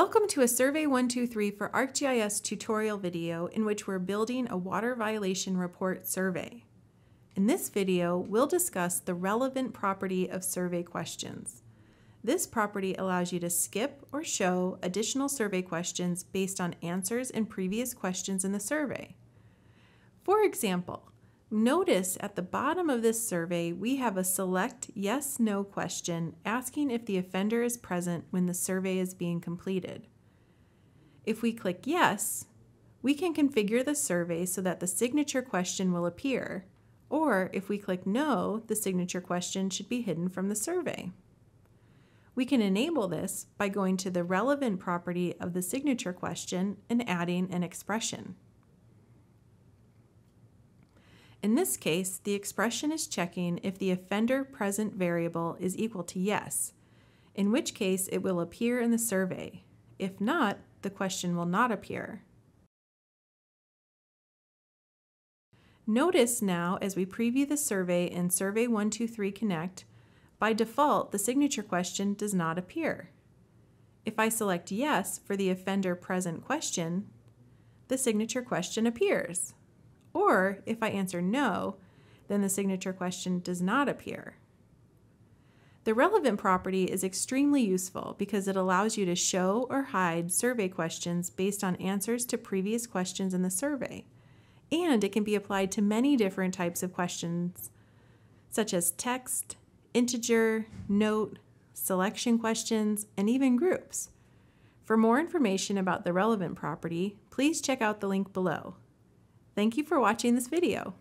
Welcome to a Survey123 for ArcGIS tutorial video in which we're building a water violation report survey. In this video, we'll discuss the relevant property of survey questions. This property allows you to skip or show additional survey questions based on answers in previous questions in the survey. For example, notice at the bottom of this survey we have a select yes/no question asking if the offender is present when the survey is being completed. If we click yes, we can configure the survey so that the signature question will appear, or if we click no, the signature question should be hidden from the survey. We can enable this by going to the relevant property of the signature question and adding an expression. In this case, the expression is checking if the offender present variable is equal to yes, in which case it will appear in the survey. If not, the question will not appear. Notice now as we preview the survey in Survey123 Connect, by default the signature question does not appear. If I select yes for the offender present question, the signature question appears. Or if I answer no, then the signature question does not appear. The relevant property is extremely useful because it allows you to show or hide survey questions based on answers to previous questions in the survey. And it can be applied to many different types of questions, such as text, integer, note, selection questions, and even groups. For more information about the relevant property, please check out the link below. Thank you for watching this video.